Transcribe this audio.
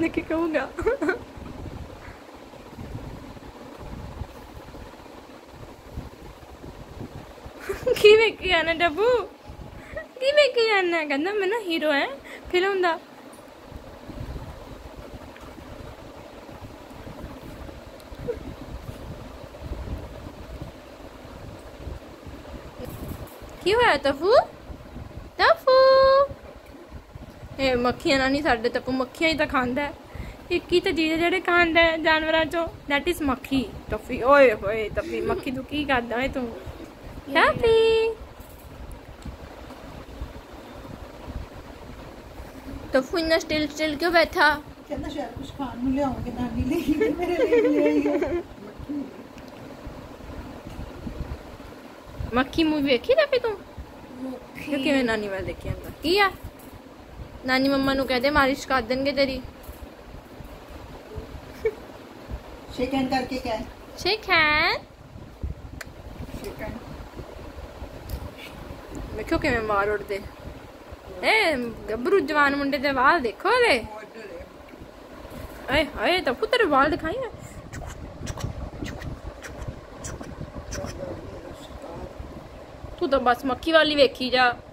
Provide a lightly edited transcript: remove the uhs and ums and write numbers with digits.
देखी कहूँगा की वेखी जाना डब्बू की वेखी जाना कहना मैं ना हीरो है फिल्म दा की होया टफू टफू ए मक्खियां ना नहीं साडे तक मक्खियां ही तो खांदा है एक ही तो चीज जेडे खांदा है जानवरां चो दैट इज मक्खी टफी ओए होए टफी मक्खी तू की करदा है तू टफी टफू इतना स्टिल स्टिल क्यों बैठा कहना शायद कुछ खान ਨੂੰ ਲਿਆਉਂਗੇ ਨਾਨੀ ਲਈ ਮੇਰੇ ਲਈ ਲੈ ਆਈ मक्खी मूवी देखी टफी तू क्योंकि मैं नानी वाल देखी अंदर की आ नानी मम्मा नु कह दे मालिश कर देंगे तेरी शेक हैंड करके क्या है शेक हैंड शेक हैंड मैं क्यों कि मैं मार उड़ दे ए गब्बरू जवान मुंडे दे वाल देखो ले ए हाय तो पुत्र वाल दिखाई है तू तो बस मक्खी वाली वेखी जा